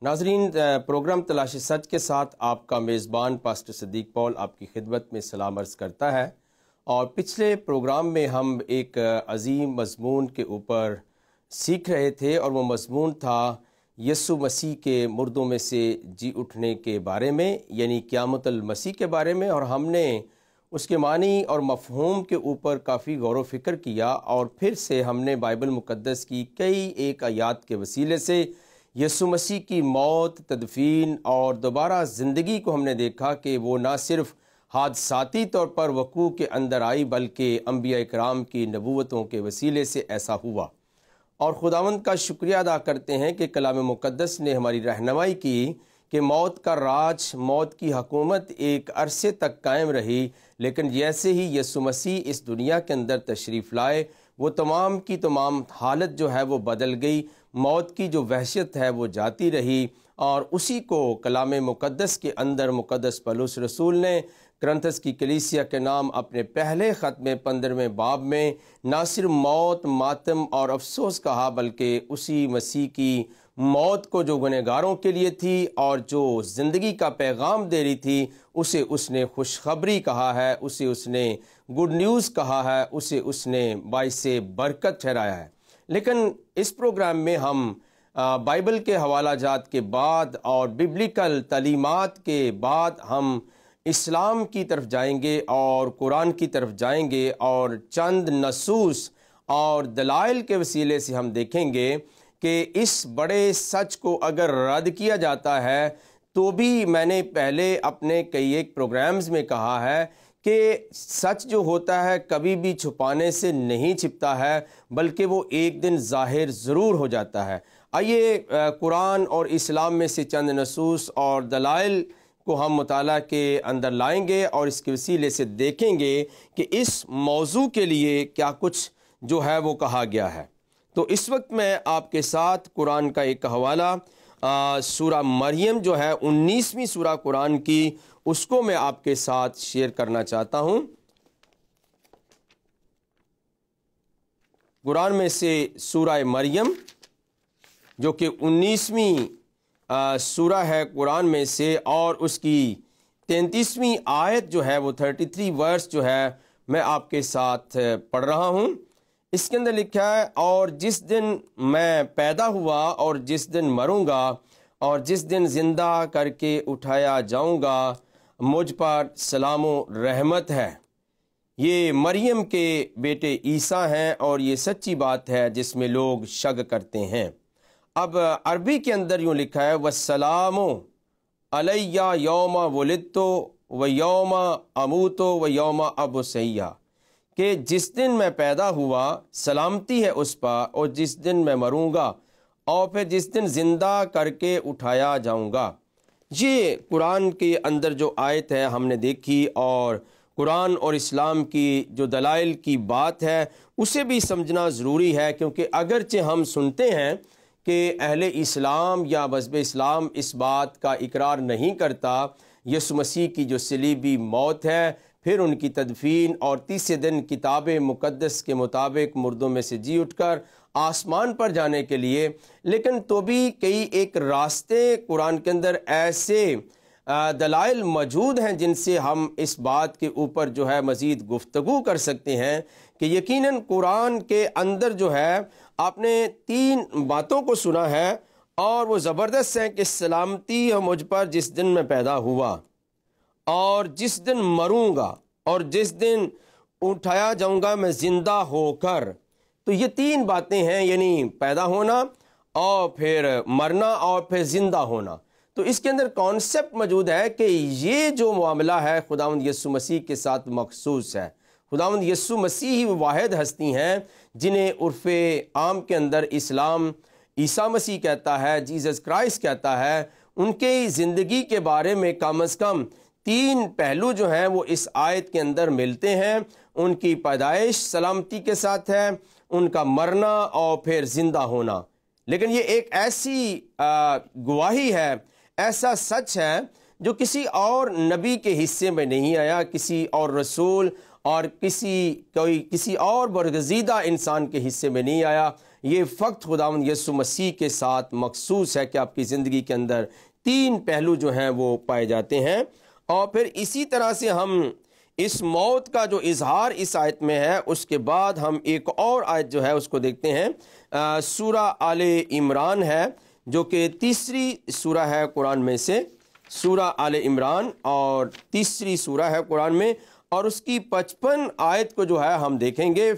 ناظرین، پروگرام تلاش-e-سچ کے ساتھ آپ کا میزبان پاسٹر صدیق پال آپ کی خدمت میں سلام عرض کرتا ہے۔ اور پچھلے پروگرام میں ہم ایک عظیم مضمون کے اوپر سیکھ رہے تھے، اور وہ مضمون تھا یسوع مسیح کے مردوں میں سے جی اٹھنے کے بارے میں، یعنی قیامت المسیح کے بارے میں، اور ہم نے اس کے معنی اور مفہوم کے اوپر کافی غور و فکر کیا، اور پھر سے ہم نے بائبل مقدس کی کئی ایک آیات کے وسیلے سے یسوع مسیح کی موت، تدفین اور دوبارہ زندگی کو ہم نے دیکھا کہ وہ نہ صرف حادثاتی طور پر وقوع کے اندر آئی، بلکہ انبیاء کرام کی نبوتوں کے وسیلے سے ایسا ہوا۔ اور خداوند کا شکریہ ادا کرتے ہیں کہ کلام مقدس نے ہماری رہنمائی کی کہ موت کا راج، موت کی حکومت ایک عرصے تک قائم رہی، لیکن جیسے ہی یسوع مسیح اس دنیا کے اندر تشریف لائے، وہ تمام کی تمام حالت جو ہے وہ بدل گئی، موت کی جو وحشت ہے وہ جاتی رہی۔ اور اسی کو کلام مقدس کے اندر مقدس پولس رسول نے کرنتھس کی کلیسیا کے نام اپنے پہلے خط میں 15ویں باب میں نہ صرف موت، ماتم اور افسوس کہا، بلکہ اسی مسیح کی موت کو جو گنہگاروں کے لیے تھی اور جو زندگی کا پیغام دے رہی تھی، اسے اس نے خوشخبری کہا ہے، اسے اس نے گڈ نیوز کہا ہے، اسے اس نے باعث برکت ٹھہرایا ہے۔ لیکن اس پروگرام میں ہم بائبل کے حوالہ جات کے بعد اور ببلیکل تعلیمات کے بعد ہم اسلام کی طرف جائیں گے اور قرآن کی طرف جائیں گے، اور چند نصوص اور دلائل کے وسیلے سے ہم دیکھیں گے کہ اس بڑے سچ کو اگر رد کیا جاتا ہے تو بھی، میں نے پہلے اپنے کئی ایک پروگرامز میں کہا ہے کہ سچ جو ہوتا ہے کبھی بھی چھپانے سے نہیں چھپتا ہے، بلکہ وہ ایک دن ظاہر ضرور ہو جاتا ہے۔ آئیے قرآن اور اسلام میں سے چند نصوص اور دلائل کو ہم مطالعہ کے اندر لائیں گے، اور اس کے وسیلے سے دیکھیں گے کہ اس موضوع کے لیے کیا کچھ جو ہے وہ کہا گیا ہے۔ تو اس وقت میں آپ کے ساتھ قرآن کا ایک حوالہ سورہ مریم جو ہے 19ویں سورہ قرآن کی، اس کو میں آپ کے ساتھ شیئر کرنا چاہتا ہوں۔ قرآن میں سے سورہ مریم جو کہ 19ویں سورہ ہے قرآن میں سے، اور اس کی 33ویں آیت جو ہے وہ 33 ورس جو ہے میں آپ کے ساتھ پڑھ رہا ہوں۔ اس کے اندر لکھا ہے، اور جس دن میں پیدا ہوا اور جس دن مروں گا اور جس دن زندہ کر کے اٹھایا جاؤں گا، مجھ پر سلام و رحمت ہے۔ یہ مریم کے بیٹے عیسیٰ ہیں، اور یہ سچی بات ہے جس میں لوگ شک کرتے ہیں۔ اب عربی کے اندر یوں لکھا ہے، وَالسَّلَامُ عَلَيَّ یوم وُلِدتُ وَیوم اموت وَیوم ابعث، کہ جس دن میں پیدا ہوا سلامتی ہے اس پر، اور جس دن میں مروں گا، اور پھر جس دن زندہ کر کے اٹھایا جاؤں گا۔ یہ قرآن کے اندر جو آیت ہے ہم نے دیکھی، اور قرآن اور اسلام کی جو دلائل کی بات ہے اسے بھی سمجھنا ضروری ہے، کیونکہ اگرچہ ہم سنتے ہیں کہ اہل اسلام یا مذہب اسلام اس بات کا اقرار نہیں کرتا، یسوع مسیح کی جو صلیبی موت ہے، پھر ان کی تدفین، اور تیسرے دن کتاب مقدس کے مطابق مردوں میں سے جی اٹھ کر آسمان پر جانے کے لیے، لیکن تو بھی کئی ایک راستے قرآن کے اندر ایسے دلائل موجود ہیں جن سے ہم اس بات کے اوپر جو ہے مزید گفتگو کر سکتے ہیں کہ یقیناً قرآن کے اندر جو ہے آپ نے 3 باتوں کو سنا ہے، اور وہ زبردست ہیں کہ سلامتی ہے مجھ پر جس دن میں پیدا ہوا، اور جس دن مروں گا، اور جس دن اٹھایا جاؤں گا میں زندہ ہو کر۔ تو یہ 3 باتیں ہیں، یعنی پیدا ہونا، اور پھر مرنا، اور پھر زندہ ہونا۔ تو اس کے اندر کانسیپٹ موجود ہے کہ یہ جو معاملہ ہے خداوند یسوع مسیح کے ساتھ مخصوص ہے۔ خداوند یسوع مسیح ہی وہ واحد ہستی ہیں جنہیں عرف عام کے اندر اسلام عیسیٰ مسیح کہتا ہے، جیزس کرائسٹ کہتا ہے۔ ان کی زندگی کے بارے میں کم از کم 3 پہلو جو ہیں وہ اس آیت کے اندر ملتے ہیں۔ ان کی پیدائش سلامتی کے ساتھ ہے، ان کا مرنا، اور پھر زندہ ہونا۔ لیکن یہ ایک ایسی گواہی ہے، ایسا سچ ہے جو کسی اور نبی کے حصے میں نہیں آیا، کسی اور رسول اور کسی اور برگزیدہ انسان کے حصے میں نہیں آیا۔ یہ فقط خداوند یسوع مسیح کے ساتھ مخصوص ہے کہ آپ کی زندگی کے اندر 3 پہلو جو ہیں وہ پائے جاتے ہیں۔ اور پھر اسی طرح سے ہم اس موت کا جو اظہار اس آیت میں ہے، اس کے بعد ہم ایک اور آیت جو ہے اس کو دیکھتے ہیں، سورہ آل عمران ہے، جو کہ تیسری سورہ ہے قرآن میں سے، سورہ آل عمران اور تیسری سورہ ہے قرآن میں، اور اس کی 55 آیت کو جو ہے ہم دیکھیں گے،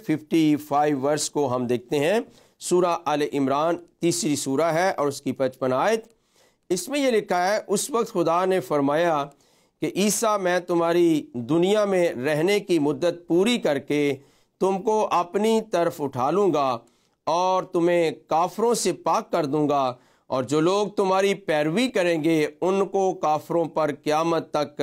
55 ورس کو ہم دیکھتے ہیں۔ سورہ آل عمران تیسری سورہ ہے اور اس کی 55 آیت، اس میں یہ لکھا ہے، اس وقت خدا نے فرمایا کہ عیسیٰ میں تمہاری دنیا میں رہنے کی مدت پوری کر کے تم کو اپنی طرف اٹھا لوں گا اور تمہیں کافروں سے پاک کر دوں گا، اور جو لوگ تمہاری پیروی کریں گے ان کو کافروں پر قیامت تک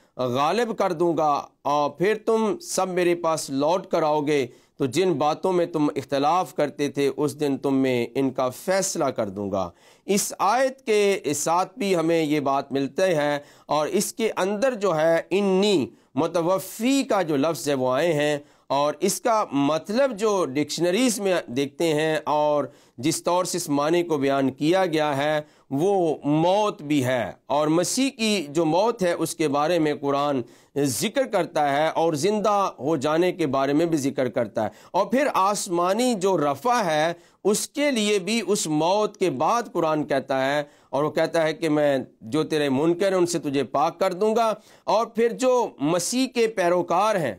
غالب کر دوں گا، اور پھر تم سب میرے پاس لوٹ کر آؤ گے تو جن باتوں میں تم اختلاف کرتے تھے اس دن تم میں ان کا فیصلہ کر دوں گا۔ اس آیت کے ساتھ بھی ہمیں یہ بات ملتا ہے، اور اس کے اندر جو ہے انی متوفی کا جو لفظ ہے وہ آئے ہیں، اور اس کا مطلب جو ڈکشنریز میں دیکھتے ہیں اور جس طور سے اس معنی کو بیان کیا گیا ہے وہ موت بھی ہے، اور مسیح کی جو موت ہے اس کے بارے میں قرآن ذکر کرتا ہے، اور زندہ ہو جانے کے بارے میں بھی ذکر کرتا ہے، اور پھر آسمانی جو رفع ہے اس کے لیے بھی اس موت کے بعد قرآن کہتا ہے، اور وہ کہتا ہے کہ میں جو تیرے منکر ہیں ان سے تجھے پاک کر دوں گا، اور پھر جو مسیح کے پیروکار ہیں،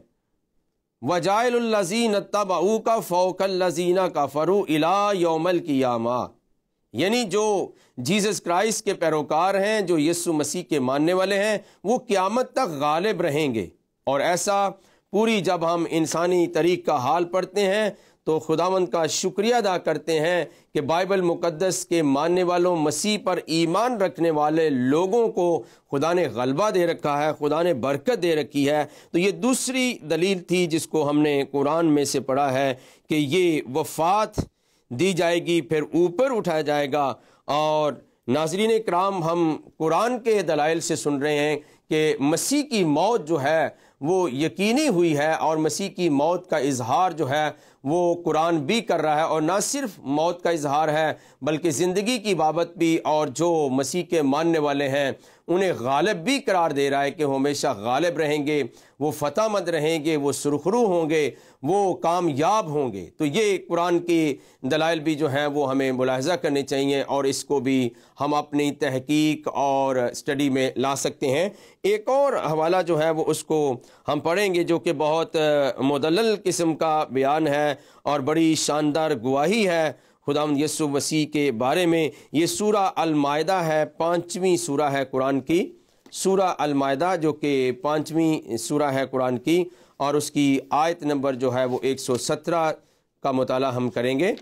وَجَائِلُ الَّذِينَ اتَّبَعُوكَ فَوْقَ الَّذِينَ كَفَرُوا إِلَىٰ يَوْمِ الْقِيَامَةِ، یعنی جو جیسس کرائسٹ کے پیروکار ہیں، جو یسوع مسیح کے ماننے والے ہیں، وہ قیامت تک غالب رہیں گے۔ اور ایسا پوری جب ہم انسانی تاریخ کا حال پڑھتے ہیں تو خداوند کا شکریہ ادا کرتے ہیں کہ بائبل مقدس کے ماننے والوں، مسیح پر ایمان رکھنے والے لوگوں کو خدا نے غلبہ دے رکھا ہے، خدا نے برکت دے رکھی ہے۔ تو یہ دوسری دلیل تھی جس کو ہم نے قرآن میں سے پڑھا ہے کہ یہ وفات دی جائے گی، پھر اوپر اٹھایا جائے گا۔ اور ناظرین کرام، ہم قرآن کے دلائل سے سن رہے ہیں کہ مسیح کی موت جو ہے وہ یقینی ہوئی ہے، اور مسیح کی موت کا اظہار جو ہے وہ قرآن بھی کر رہا ہے، اور نہ صرف موت کا اظہار ہے بلکہ زندگی کی بابت بھی، اور جو مسیح کے ماننے والے ہیں انہیں غالب بھی قرار دے رہا ہے کہ وہ ہمیشہ غالب رہیں گے، وہ فتح مند رہیں گے، وہ سرخرو ہوں گے، وہ کامیاب ہوں گے۔ تو یہ قرآن کی دلائل بھی جو ہیں وہ ہمیں ملاحظہ کرنے چاہیے، اور اس کو بھی ہم اپنی تحقیق اور اسٹڈی میں لا سکتے ہیں۔ ایک اور حوالہ جو ہے وہ اس کو ہم پڑھیں گے، جو کہ بہت مدلل قسم کا بیان ہے اور بڑی شاندار گواہی ہے خداوند یسوع مسیح کے بارے میں۔ یہ سورہ المائدہ ہے، 5ویں سورہ ہے قرآن کی، سورہ المائدہ جو کہ 5ویں سورہ ہے قرآن کی، اور اس کی آیت نمبر جو ہے وہ 117 کا مطالعہ ہم کریں گے۔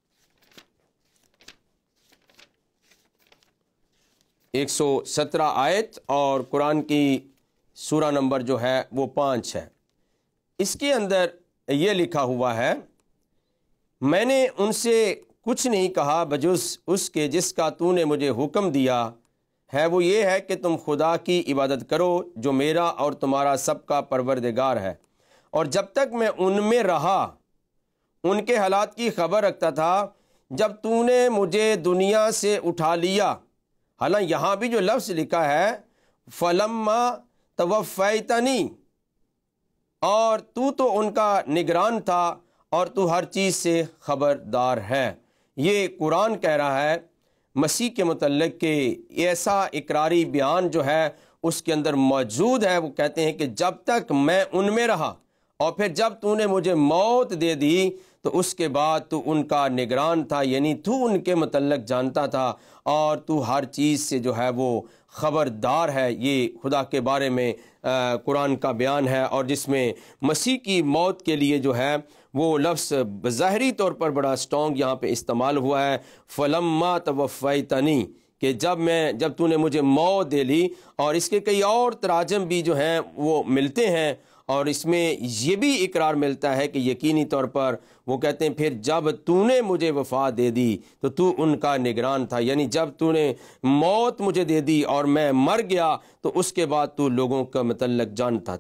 117 آیت، اور قرآن کی سورہ نمبر جو ہے وہ 5 ہے۔ اس کے اندر یہ لکھا ہوا ہے، میں نے ان سے کچھ نہیں کہا بجز اس کے جس کا تو نے مجھے حکم دیا ہے، وہ یہ ہے کہ تم خدا کی عبادت کرو جو میرا اور تمہارا سب کا پروردگار ہے، اور جب تک میں ان میں رہا ان کے حالات کی خبر رکھتا تھا جب تو نے مجھے دنیا سے اٹھا لیا۔ حالانکہ یہاں بھی جو لفظ لکھا ہے فلما توفیتنی، اور تو ان کا نگران تھا اور تو ہر چیز سے خبردار ہے۔ یہ قرآن کہہ رہا ہے مسیح کے متعلق کہ ایسا اقراری بیان جو ہے اس کے اندر موجود ہے۔ وہ کہتے ہیں کہ جب تک میں ان میں رہا، اور پھر جب تو نے مجھے موت دے دی تو اس کے بعد تو ان کا نگران تھا، یعنی تو ان کے متعلق جانتا تھا، اور تو ہر چیز سے جو ہے وہ خبردار ہے۔ یہ خدا کے بارے میں قرآن کا بیان ہے، اور جس میں مسیح کی موت کے لیے جو ہے وہ لفظ بظاہری طور پر بڑا اسٹرانگ یہاں پہ استعمال ہوا ہے، فلما توفیتنی، کہ جب تو نے مجھے موت دے لی۔ اور اس کے کئی اور تراجم بھی جو ہیں وہ ملتے ہیں، اور اس میں یہ بھی اقرار ملتا ہے کہ یقینی طور پر وہ کہتے ہیں پھر جب تو نے مجھے وفات دے دی تو ان کا نگران تھا، یعنی جب تو نے موت مجھے دے دی اور میں مر گیا تو اس کے بعد تو لوگوں کا متعلق جانتا تھا۔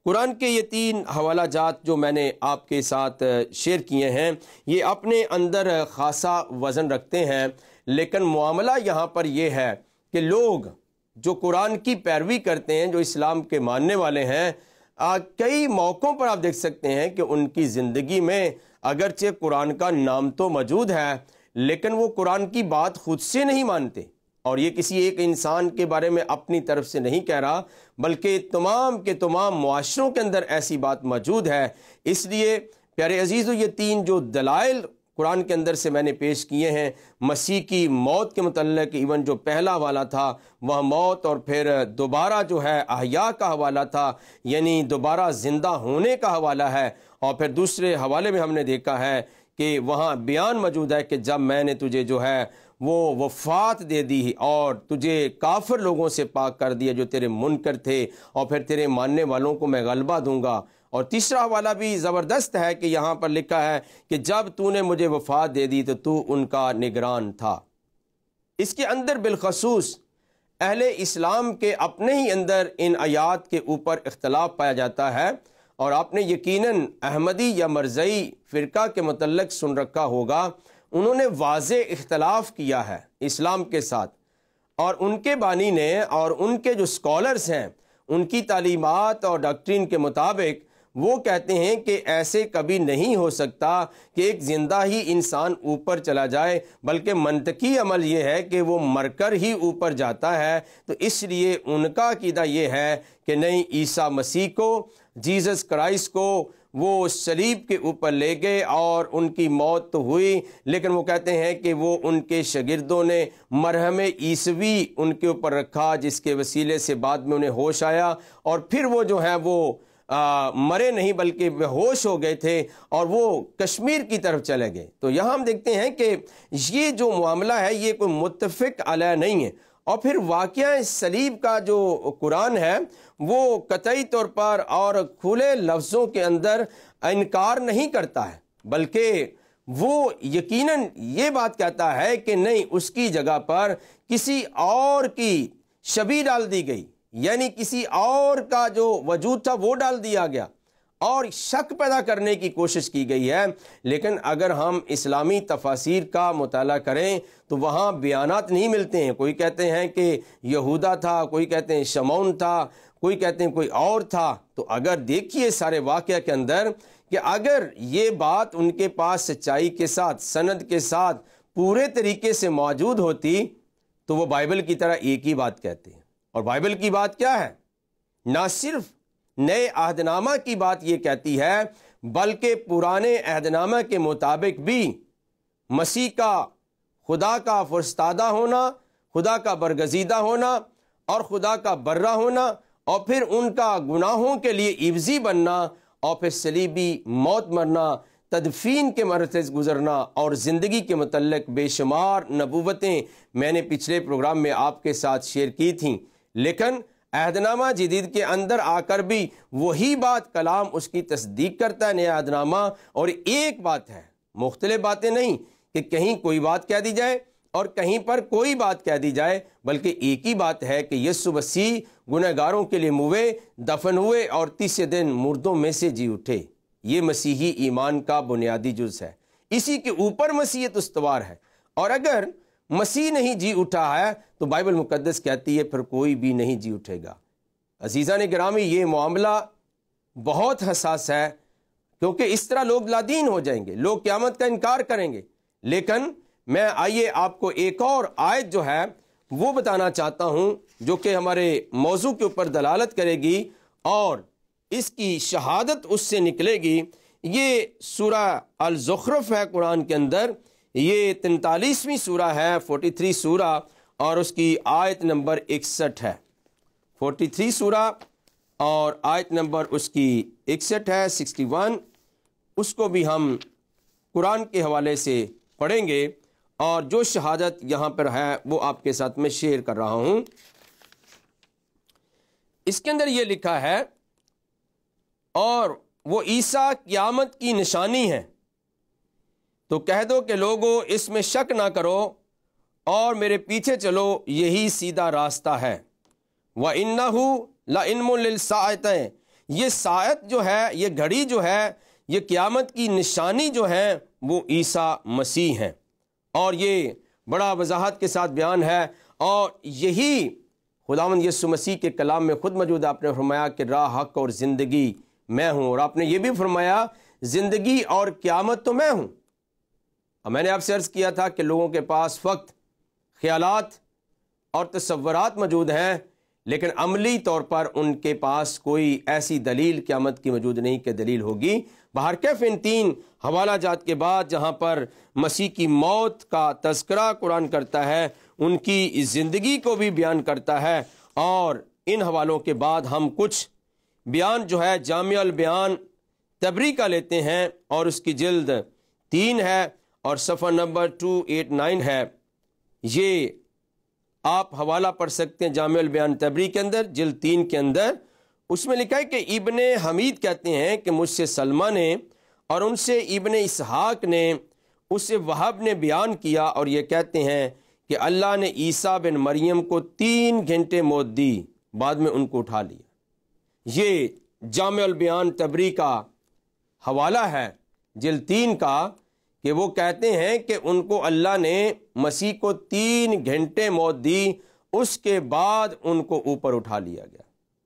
قرآن کے یہ 3 حوالہ جات جو میں نے آپ کے ساتھ شیئر کیے ہیں یہ اپنے اندر خاصا وزن رکھتے ہیں، لیکن معاملہ یہاں پر یہ ہے کہ لوگ جو قرآن کی پیروی کرتے ہیں، جو اسلام کے ماننے والے ہیں، کئی موقعوں پر آپ دیکھ سکتے ہیں کہ ان کی زندگی میں اگرچہ قرآن کا نام تو موجود ہے لیکن وہ قرآن کی بات خود سے نہیں مانتے، اور یہ کسی ایک انسان کے بارے میں اپنی طرف سے نہیں کہہ رہا بلکہ تمام کے تمام معاشروں کے اندر ایسی بات موجود ہے۔ اس لیے پیارے عزیزو، یہ 3 جو دلائل قرآن کے اندر سے میں نے پیش کیے ہیں مسیح کی موت کے متعلق، ایون جو پہلا حوالہ تھا وہ موت، اور پھر دوبارہ جو ہے احیاء کا حوالہ تھا، یعنی دوبارہ زندہ ہونے کا حوالہ ہے، اور پھر دوسرے حوالے میں ہم نے دیکھا ہے کہ وہاں بیان موجود ہے کہ جب میں نے تجھے جو ہے وہ وفات دے دی اور تجھے کافر لوگوں سے پاک کر دیا جو تیرے منکر تھے، اور پھر تیرے ماننے والوں کو میں غلبہ دوں گا۔ اور تیسرا حوالہ بھی زبردست ہے کہ یہاں پر لکھا ہے کہ جب تو نے مجھے وفات دے دی تو ان کا نگران تھا۔ اس کے اندر بالخصوص اہل اسلام کے اپنے ہی اندر ان آیات کے اوپر اختلاف پایا جاتا ہے، اور آپ نے یقیناً احمدی یا مرزئی فرقہ کے متعلق سن رکھا ہوگا، انہوں نے واضح اختلاف کیا ہے اسلام کے ساتھ، اور ان کے بانی نے اور ان کے جو سکولرز ہیں ان کی تعلیمات اور ڈاکٹرین کے مطابق وہ کہتے ہیں کہ ایسے کبھی نہیں ہو سکتا کہ ایک زندہ ہی انسان اوپر چلا جائے، بلکہ منطقی عمل یہ ہے کہ وہ مر کر ہی اوپر جاتا ہے۔ تو اس لیے ان کا عقیدہ یہ ہے کہ نہیں، عیسیٰ مسیح کو، جیزس کرائسٹ کو وہ صلیب کے اوپر لے گئے اور ان کی موت تو ہوئی، لیکن وہ کہتے ہیں کہ وہ ان کے شاگردوں نے مرہم عیسوی ان کے اوپر رکھا جس کے وسیلے سے بعد میں انہیں ہوش آیا، اور پھر وہ جو ہے وہ مرے نہیں بلکہ بے ہوش ہو گئے تھے اور وہ کشمیر کی طرف چلے گئے۔ تو یہاں ہم دیکھتے ہیں کہ یہ جو معاملہ ہے یہ کوئی متفق علیہ نہیں ہے، اور پھر واقعہ صلیب کا جو قرآن ہے وہ قطعی طور پر اور کھلے لفظوں کے اندر انکار نہیں کرتا ہے، بلکہ وہ یقیناً یہ بات کہتا ہے کہ نہیں، اس کی جگہ پر کسی اور کی شبیہ ڈال دی گئی، یعنی کسی اور کا جو وجود تھا وہ ڈال دیا گیا اور شک پیدا کرنے کی کوشش کی گئی ہے۔ لیکن اگر ہم اسلامی تفاسیر کا مطالعہ کریں تو وہاں بیانات نہیں ملتے ہیں، کوئی کہتے ہیں کہ یہودا تھا، کوئی کہتے ہیں شمعون تھا، کوئی کہتے ہیں کوئی اور تھا۔ تو اگر دیکھیے سارے واقعہ کے اندر کہ اگر یہ بات ان کے پاس سچائی کے ساتھ، سند کے ساتھ پورے طریقے سے موجود ہوتی تو وہ بائبل کی طرح ایک ہی بات کہتے ہیں، اور بائبل کی بات کیا ہے؟ نہ صرف نئے عہد نامہ کی بات یہ کہتی ہے بلکہ پرانے عہد نامہ کے مطابق بھی مسیح کا خدا کا فرستادہ ہونا، خدا کا برگزیدہ ہونا اور خدا کا برہ ہونا، اور پھر ان کا گناہوں کے لیے عوضی بننا، اور پھر صلیبی موت مرنا، تدفین کے مرحلے سے گزرنا، اور زندگی کے متعلق بے شمار نبوتیں میں نے پچھلے پروگرام میں آپ کے ساتھ شیئر کی تھیں۔ لیکن عہد نامہ جدید کے اندر آ کر بھی وہی بات کلام اس کی تصدیق کرتا ہے نیا عہد نامہ، اور ایک بات ہے، مختلف باتیں نہیں کہ کہیں کوئی بات کہہ دی جائے اور کہیں پر کوئی بات کہہ دی جائے، بلکہ ایک ہی بات ہے کہ یسوع مسیح گنہگاروں کے لیے موئے، دفن ہوئے اور تیسرے دن مردوں میں سے جی اٹھے۔ یہ مسیحی ایمان کا بنیادی جز ہے، اسی کے اوپر مسیحیت استوار ہے، اور اگر مسیح نہیں جی اٹھا ہے تو بائبل مقدس کہتی ہے پھر کوئی بھی نہیں جی اٹھے گا۔ عزیزان گرامی، یہ معاملہ بہت حساس ہے، کیونکہ اس طرح لوگ لادین ہو جائیں گے، لوگ قیامت کا انکار کریں گے۔ لیکن میں آئیے آپ کو ایک اور آیت جو ہے وہ بتانا چاہتا ہوں جو کہ ہمارے موضوع کے اوپر دلالت کرے گی اور اس کی شہادت اس سے نکلے گی۔ یہ سورہ الزخرف ہے قرآن کے اندر، یہ 43ویں سورہ ہے، 43 سورہ، اور اس کی آیت نمبر 61 ہے۔ 43 سورہ اور آیت نمبر اس کی 61 ہے، 61۔ اس کو بھی ہم قرآن کے حوالے سے پڑھیں گے، اور جو شہادت یہاں پر ہے وہ آپ کے ساتھ میں شیئر کر رہا ہوں۔ اس کے اندر یہ لکھا ہے، اور وہ عیسیٰ قیامت کی نشانی ہے، تو کہہ دو کہ لوگو اس میں شک نہ کرو اور میرے پیچھے چلو، یہی سیدھا راستہ ہے۔ وَإِنَّهُ لَعِلْمٌ لِلسَّاعَةِ، یہ ساعت جو ہے، یہ گھڑی جو ہے، یہ قیامت کی نشانی جو ہے وہ عیسیٰ مسیح ہیں، اور یہ بڑا وضاحت کے ساتھ بیان ہے، اور یہی خداوند یسوع مسیح کے کلام میں خود موجود ہے۔ آپ نے فرمایا کہ راہ، حق اور زندگی میں ہوں، اور آپ نے یہ بھی فرمایا زندگی اور قیامت تو میں ہوں۔ اور میں نے آپ سے عرض کیا تھا کہ لوگوں کے پاس وقت، خیالات اور تصورات موجود ہیں، لیکن عملی طور پر ان کے پاس کوئی ایسی دلیل قیامت کی موجود نہیں کہ دلیل ہوگی۔ بہرکیف ان تین حوالہ جات کے بعد جہاں پر مسیح کی موت کا تذکرہ قرآن کرتا ہے، ان کی زندگی کو بھی بیان کرتا ہے، اور ان حوالوں کے بعد ہم کچھ بیان جو ہے جامع البیان تبری کا لیتے ہیں، اور اس کی جلد 3 ہے اور صفحہ نمبر 289 ہے۔ یہ آپ حوالہ پڑھ سکتے ہیں جامع البیان تبری کے اندر، جلد 3 کے اندر۔ اس میں لکھا ہے کہ ابن حمید کہتے ہیں کہ مجھ سے سلمہ نے اور ان سے ابن اسحاق نے، اس سے وہب نے بیان کیا، اور یہ کہتے ہیں کہ اللہ نے عیسیٰ بن مریم کو 3 گھنٹے موت دی، بعد میں ان کو اٹھا لیا۔ یہ جامع البیان تبری کا حوالہ ہے جلد 3 کا، کہ وہ کہتے ہیں کہ ان کو اللہ نے مسیح کو 3 گھنٹے موت دی، اس کے بعد ان کو اوپر اٹھا لیا گیا۔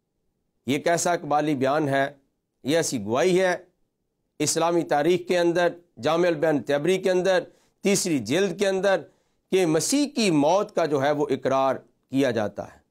یہ کیسا اقبالی بیان ہے، یہ ایسی گواہی ہے اسلامی تاریخ کے اندر، جامع البیان تبری کے اندر 3 جلد کے اندر، کہ مسیح کی موت کا جو ہے وہ اقرار کیا جاتا ہے۔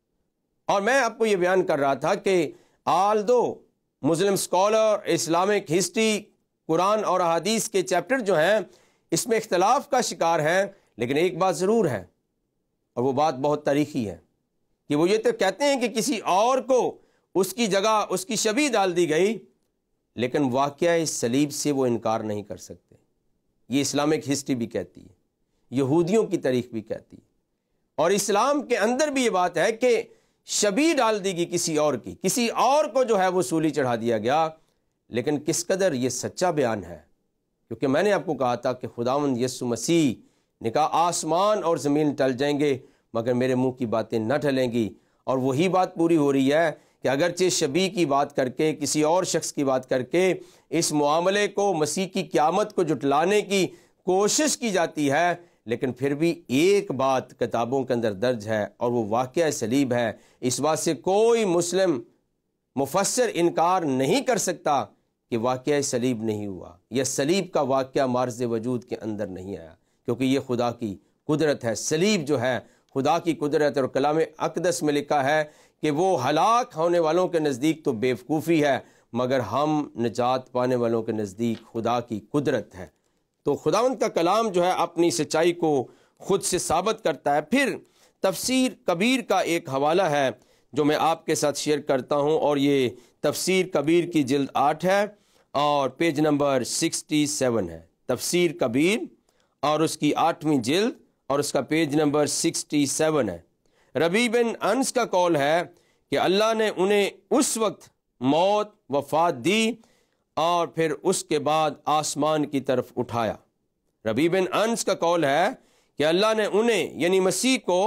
اور میں آپ کو یہ بیان کر رہا تھا کہ آلدو مسلم اسکالر، اسلامک ہسٹری، قرآن اور احادیث کے چیپٹر جو ہیں اس میں اختلاف کا شکار ہیں، لیکن ایک بات ضرور ہے، اور وہ بات بہت تاریخی ہے، کہ وہ یہ تو کہتے ہیں کہ کسی اور کو اس کی جگہ اس کی شبیہ ڈال دی گئی، لیکن واقعہ صلیب سے وہ انکار نہیں کر سکتے۔ یہ اسلامک ہسٹری بھی کہتی ہے، یہودیوں کی تاریخ بھی کہتی ہے، اور اسلام کے اندر بھی یہ بات ہے کہ شبیہ ڈال دی گئی کسی اور کی، کسی اور کو جو ہے وہ سولی چڑھا دیا گیا۔ لیکن کس قدر یہ سچا بیان ہے، کیونکہ میں نے آپ کو کہا تھا کہ خداوند یسوع مسیح نے کہا آسمان اور زمین ٹل جائیں گے مگر میرے منہ کی باتیں نہ ٹلیں گی، اور وہی بات پوری ہو رہی ہے کہ اگرچہ شبیہ کی بات کر کے، کسی اور شخص کی بات کر کے اس معاملے کو، مسیح کی قیامت کو جھٹلانے کی کوشش کی جاتی ہے، لیکن پھر بھی ایک بات کتابوں کے اندر درج ہے، اور وہ واقعہ صلیب ہے۔ اس بات سے کوئی مسلم مفسر انکار نہیں کر سکتا کہ واقعہ صلیب نہیں ہوا، یا صلیب کا واقعہ مارز وجود کے اندر نہیں آیا، کیونکہ یہ خدا کی قدرت ہے۔ صلیب جو ہے خدا کی قدرت، اور کلام اقدس میں لکھا ہے کہ وہ ہلاک ہونے والوں کے نزدیک تو بیوقوفی ہے، مگر ہم نجات پانے والوں کے نزدیک خدا کی قدرت ہے۔ تو خداوند کا کلام جو ہے اپنی سچائی کو خود سے ثابت کرتا ہے۔ پھر تفسیر کبیر کا ایک حوالہ ہے جو میں آپ کے ساتھ شیئر کرتا ہوں، اور یہ تفسیر کبیر کی جلد 8 ہے اور پیج نمبر 67 ہے۔ تفسیر کبیر اور اس کی 8ویں جلد اور اس کا پیج نمبر 67 ہے۔ ربیع بن انس کا قول ہے کہ اللہ نے انہیں اس وقت موت وفات دی اور پھر اس کے بعد آسمان کی طرف اٹھایا۔ ربیع بن انس کا قول ہے کہ اللہ نے انہیں یعنی مسیح کو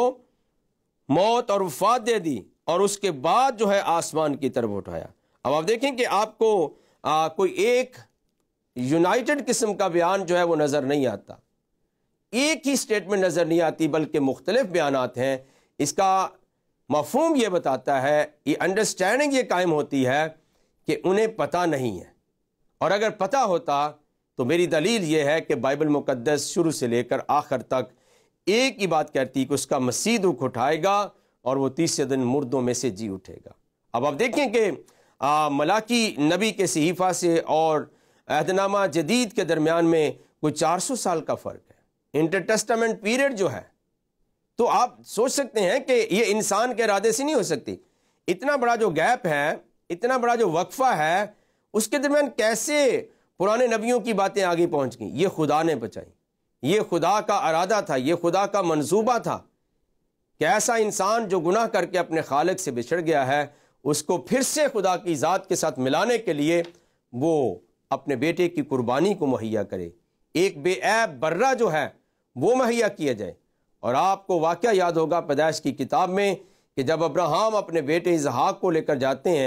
موت اور وفات دے دی اور اس کے بعد جو ہے آسمان کی طرف اٹھایا۔ اب آپ دیکھیں کہ آپ کو کوئی ایک یونائٹڈ قسم کا بیان جو ہے وہ نظر نہیں آتا، ایک ہی سٹیٹمنٹ نظر نہیں آتی، بلکہ مختلف بیانات ہیں۔ اس کا مفہوم یہ بتاتا ہے، یہ انڈرسٹینڈنگ یہ قائم ہوتی ہے کہ انہیں پتہ نہیں ہے، اور اگر پتہ ہوتا تو میری دلیل یہ ہے کہ بائبل مقدس شروع سے لے کر آخر تک ایک ہی بات کہتی کہ اس کا مسیح دکھ اٹھائے گا اور وہ 30 دن مردوں میں سے جی اٹھے گا۔ اب آپ دیکھیں کہ ملاکی نبی کے صحیفہ سے اور عہد نامہ جدید کے درمیان میں کوئی 400 سال کا فرق ہے، انٹر ٹیسٹامنٹ پیریڈ جو ہے۔ تو آپ سوچ سکتے ہیں کہ یہ انسان کے ارادے سے نہیں ہو سکتی، اتنا بڑا جو گیپ ہے، اتنا بڑا جو وقفہ ہے، اس کے درمیان کیسے پرانے نبیوں کی باتیں آگے پہنچ گئیں؟ یہ خدا نے بچائی، یہ خدا کا ارادہ تھا، یہ خدا کا منصوبہ تھا کہ ایسا انسان جو گناہ کر کے اپنے خالق سے بچھڑ گیا ہے، اس کو پھر سے خدا کی ذات کے ساتھ ملانے کے لیے وہ اپنے بیٹے کی قربانی کو مہیا کرے، ایک بے عیب برہ جو ہے وہ مہیا کیا جائے۔ اور آپ کو واقعہ یاد ہوگا پیدائش کی کتاب میں کہ جب ابراہیم اپنے بیٹے اسحاق کو لے کر جاتے ہیں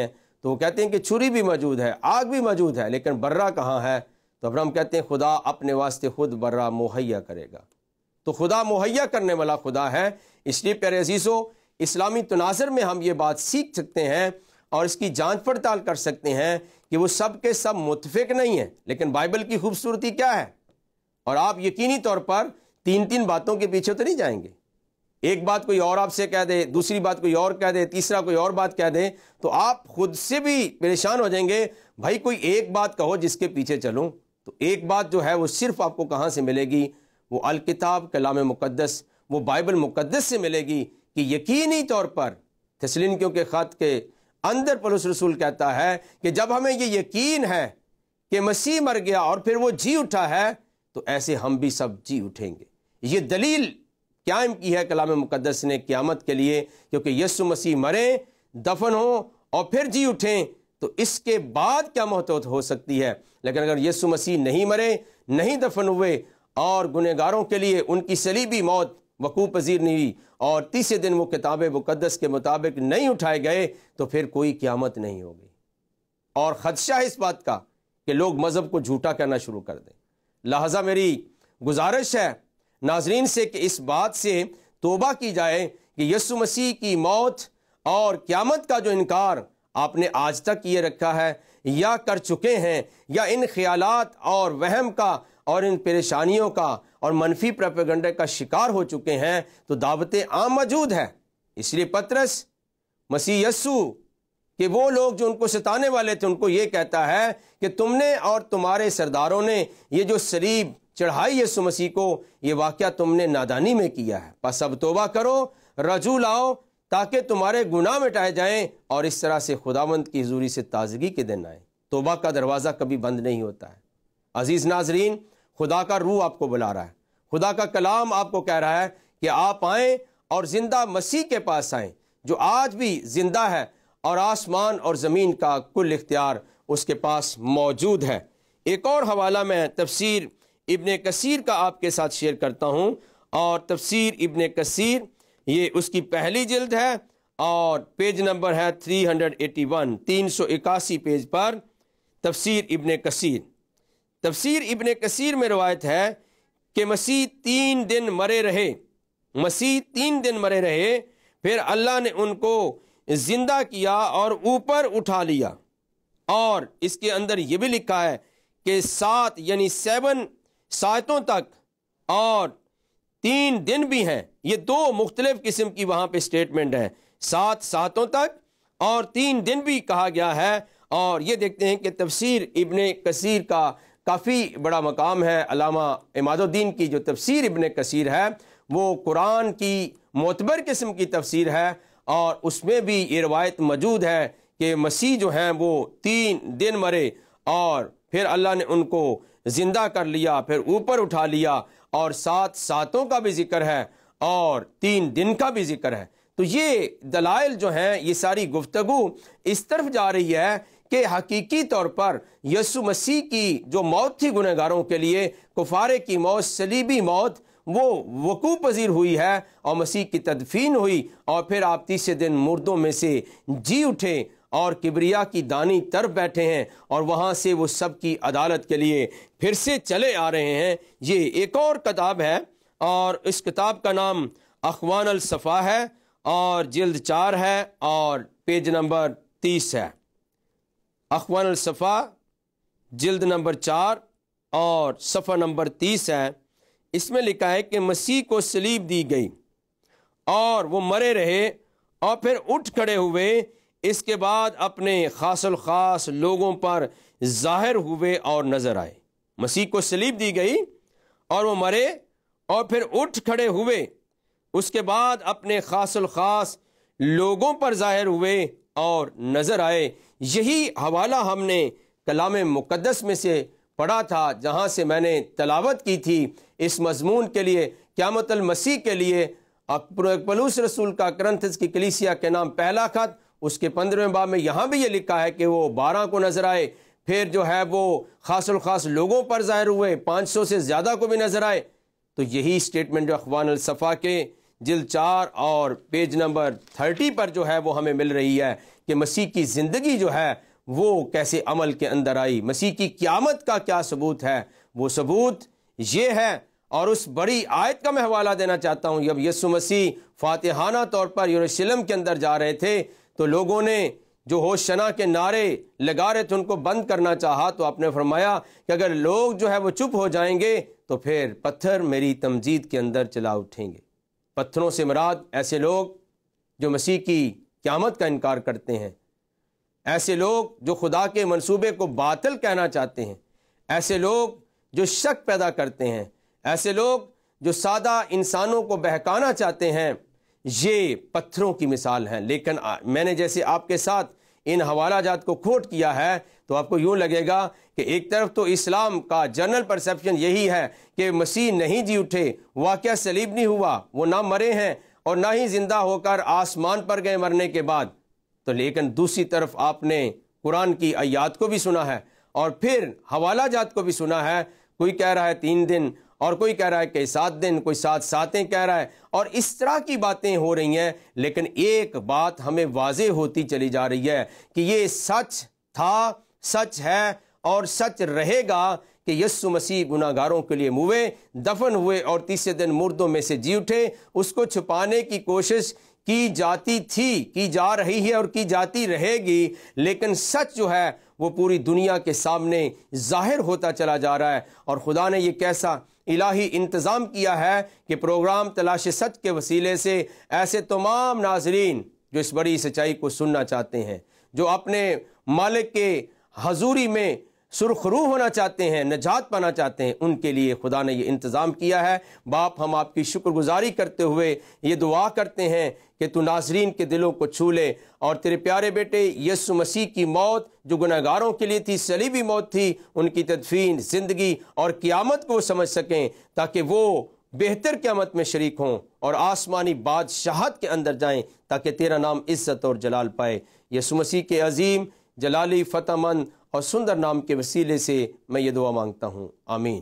تو وہ کہتے ہیں کہ چھری بھی موجود ہے، آگ بھی موجود ہے، لیکن برہ کہاں ہے؟ تو ابراہیم کہتے ہیں خدا اپنے واسطے خود برہ مہیا کرے گا۔ تو خدا مہیا کرنے والا خدا ہے۔ اس لیے پیارے عزیزو، اسلامی تناظر میں ہم یہ بات سیکھ سکتے ہیں اور اس کی جانچ پڑتال کر سکتے ہیں کہ وہ سب کے سب متفق نہیں ہیں، لیکن بائبل کی خوبصورتی کیا ہے؟ اور آپ یقینی طور پر تین باتوں کے پیچھے تو نہیں جائیں گے۔ ایک بات کوئی اور آپ سے کہہ دے، دوسری بات کوئی اور کہہ دے، تیسرا کوئی اور بات کہہ دے، تو آپ خود سے بھی پریشان ہو جائیں گے۔ بھائی کوئی ایک بات کہو جس کے پیچھے چلوں۔ تو ایک بات جو ہے وہ صرف آپ کو کہاں سے ملے گی؟ وہ الکتاب، کلام مقدس، وہ بائبل مقدس سے ملے گی کہ یقینی طور پر تسلنیکیوں کے خط کے اندر پولس رسول کہتا ہے کہ جب ہمیں یہ یقین ہے کہ مسیح مر گیا اور پھر وہ جی اٹھا ہے تو ایسے ہم بھی سب جی اٹھیں گے۔ یہ دلیل قائم کی ہے کلام مقدس نے قیامت کے لیے، کیونکہ یسوع مسیح مرے، دفن ہو اور پھر جی اٹھیں تو اس کے بعد کیا موت ہو سکتی ہے۔ لیکن اگر یسوع مسیح نہیں مرے، نہیں دفن ہوئے اور گنہگاروں کے لیے ان کی صلیبی موت وقوع پذیر نہیں ہوئی اور تیسرے دن وہ کتاب مقدس کے مطابق نہیں اٹھائے گئے تو پھر کوئی قیامت نہیں ہوگی۔ اور خدشہ ہے اس بات کا کہ لوگ مذہب کو جھوٹا کہنا شروع کر دیں۔ لہذا میری گزارش ہے ناظرین سے کہ اس بات سے توبہ کی جائے کہ یسوع مسیح کی موت اور قیامت کا جو انکار آپ نے آج تک یہ رکھا ہے یا کر چکے ہیں، یا ان خیالات اور وہم کا اور ان پریشانیوں کا اور منفی پروپیگنڈے کا شکار ہو چکے ہیں، تو دعوت عام موجود ہے۔ اس لیے پطرس مسیح یسوع کہ وہ لوگ جو ان کو ستانے والے تھے ان کو یہ کہتا ہے کہ تم نے اور تمہارے سرداروں نے یہ جو صلیب چڑھائی یسوع مسیح کو، یہ واقعہ تم نے نادانی میں کیا ہے، پس اب توبہ کرو، رجوع لاؤ تاکہ تمہارے گناہ مٹائے جائیں اور اس طرح سے خداوند کی حضوری سے تازگی کے دن آئے۔ توبہ کا دروازہ کبھی بند نہیں ہوتا ہے۔ عزیز ناظرین، خدا کا روح آپ کو بلا رہا ہے، خدا کا کلام آپ کو کہہ رہا ہے کہ آپ آئیں اور زندہ مسیح کے پاس آئیں جو آج بھی زندہ ہے اور آسمان اور زمین کا کل اختیار اس کے پاس موجود ہے۔ ایک اور حوالہ میں تفسیر ابن کثیر کا آپ کے ساتھ شیئر کرتا ہوں، اور تفسیر ابن کثیر یہ اس کی پہلی جلد ہے اور پیج نمبر ہے 381، 381 پیج پر تفسیر ابن کثیر۔ تفسیر ابن کثیر میں روایت ہے کہ مسیح 3 دن مرے رہے، مسیح 3 دن مرے رہے، پھر اللہ نے ان کو زندہ کیا اور اوپر اٹھا لیا۔ اور اس کے اندر یہ بھی لکھا ہے کہ 7 یعنی 7 ساعتوں تک اور 3 دن بھی ہیں۔ یہ 2 مختلف قسم کی وہاں پہ سٹیٹمنٹ ہے، 7 ساعتوں تک اور 3 دن بھی کہا گیا ہے۔ اور یہ دیکھتے ہیں کہ تفسیر ابن کثیر کا کافی بڑا مقام ہے۔ علامہ عماد الدین کی جو تفسیر ابن کثیر ہے وہ قرآن کی معتبر قسم کی تفسیر ہے، اور اس میں بھی یہ روایت موجود ہے کہ مسیح جو ہیں وہ 3 دن مرے اور پھر اللہ نے ان کو زندہ کر لیا، پھر اوپر اٹھا لیا، اور 7 ساعتوں کا بھی ذکر ہے اور 3 دن کا بھی ذکر ہے۔ تو یہ دلائل جو ہیں، یہ ساری گفتگو اس طرف جا رہی ہے کہ حقیقی طور پر یسوع مسیح کی جو موت تھی گنہگاروں کے لیے، کفارے کی موت، صلیبی موت، وہ وقوع پذیر ہوئی ہے اور مسیح کی تدفین ہوئی، اور پھر آپ تیسرے دن مردوں میں سے جی اٹھے اور کبریا کی دانی طرف بیٹھے ہیں، اور وہاں سے وہ سب کی عدالت کے لیے پھر سے چلے آ رہے ہیں۔ یہ ایک اور کتاب ہے اور اس کتاب کا نام اخوان الصفا ہے اور جلد 4 ہے اور پیج نمبر 30 ہے۔ اخوان الصفا جلد نمبر 4 اور صفحہ نمبر 30 ہے۔ اس میں لکھا ہے کہ مسیح کو صلیب دی گئی اور وہ مرے رہے اور پھر اٹھ کھڑے ہوئے، اس کے بعد اپنے خاص الخاص لوگوں پر ظاہر ہوئے اور نظر آئے۔ مسیح کو صلیب دی گئی اور وہ مرے اور پھر اٹھ کھڑے ہوئے، اس کے بعد اپنے خاص الخاص لوگوں پر ظاہر ہوئے اور نظر آئے۔ یہی حوالہ ہم نے کلام مقدس میں سے پڑھا تھا، جہاں سے میں نے تلاوت کی تھی اس مضمون کے لیے، قیامت المسیح کے لیے۔ پولس رسول کا کرنتھس کی کلیسیا کے نام پہلا خط، اس کے 15ویں باب میں یہاں بھی یہ لکھا ہے کہ وہ 12 کو نظر آئے، پھر جو ہے وہ خاص الخاص لوگوں پر ظاہر ہوئے، 500 سے زیادہ کو بھی نظر آئے۔ تو یہی سٹیٹمنٹ جو اخوان الصفا کے جلد 4 اور پیج نمبر 30 پر جو ہے وہ ہمیں مل رہی ہے کہ مسیح کی زندگی جو ہے وہ کیسے عمل کے اندر آئی، مسیح کی قیامت کا کیا ثبوت ہے۔ وہ ثبوت یہ ہے، اور اس بڑی آیت کا میں حوالہ دینا چاہتا ہوں۔ جب یسوع مسیح فاتحانہ طور پر یروشلم کے اندر جا رہے تھے تو لوگوں نے جو ہوشنا کے نعرے لگا رہے تھے ان کو بند کرنا چاہا، تو آپ نے فرمایا کہ اگر لوگ جو ہے وہ چپ ہو جائیں گے تو پھر پتھر میری تمجید کے اندر چلا اٹھیں گے۔ پتھروں سے مراد ایسے لوگ جو مسیح کی قیامت کا انکار کرتے ہیں، ایسے لوگ جو خدا کے منصوبے کو باطل کہنا چاہتے ہیں، ایسے لوگ جو شک پیدا کرتے ہیں، ایسے لوگ جو سادہ انسانوں کو بہکانا چاہتے ہیں، یہ پتھروں کی مثال ہیں۔ لیکن میں نے جیسے آپ کے ساتھ ان حوالہ جات کو کوٹ کیا ہے تو آپ کو یوں لگے گا کہ ایک طرف تو اسلام کا جنرل پرسیپشن یہی ہے کہ مسیح نہیں جی اٹھے، واقعہ صلیب نہیں ہوا، وہ نہ مرے ہیں اور نہ ہی زندہ ہو کر آسمان پر گئے مرنے کے بعد۔ تو لیکن دوسری طرف آپ نے قرآن کی آیات کو بھی سنا ہے اور پھر حوالہ جات کو بھی سنا ہے۔ کوئی کہہ رہا ہے 3 دن اور کوئی کہہ رہا ہے کہ 7 دن، کوئی 7 ساتیں کہہ رہا ہے، اور اس طرح کی باتیں ہو رہی ہیں۔ لیکن ایک بات ہمیں واضح ہوتی چلی جا رہی ہے کہ یہ سچ تھا، سچ ہے اور سچ رہے گا کہ یسوع مسیح گناہگاروں کے لیے موئے، دفن ہوئے اور تیسرے دن مردوں میں سے جی اٹھے۔ اس کو چھپانے کی کوشش کی جاتی تھی، کی جا رہی ہے اور کی جاتی رہے گی، لیکن سچ جو ہے وہ پوری دنیا کے سامنے ظاہر ہوتا چلا جا رہا ہے۔ اور خدا نے یہ کیسا الہی انتظام کیا ہے کہ پروگرام تلاش سچ کے وسیلے سے ایسے تمام ناظرین جو اس بڑی سچائی کو سننا چاہتے ہیں، جو اپنے مالک کے حضوری میں سرخرو ہونا چاہتے ہیں، نجات پانا چاہتے ہیں، ان کے لیے خدا نے یہ انتظام کیا ہے۔ باپ، ہم آپ کی شکر گزاری کرتے ہوئے یہ دعا کرتے ہیں کہ تو ناظرین کے دلوں کو چھو لے اور تیرے پیارے بیٹے یسوع مسیح کی موت جو گناہگاروں کے لیے تھی، صلیبی موت تھی، ان کی تدفین، زندگی اور قیامت کو وہ سمجھ سکیں تاکہ وہ بہتر قیامت میں شریک ہوں اور آسمانی بادشاہت کے اندر جائیں تاکہ تیرا نام عزت اور جلال پائے۔ یسوع مسیح کے عظیم، جلالی، فتح مند اور سندر نام کے وسیلے سے میں یہ دعا مانگتا ہوں، آمین۔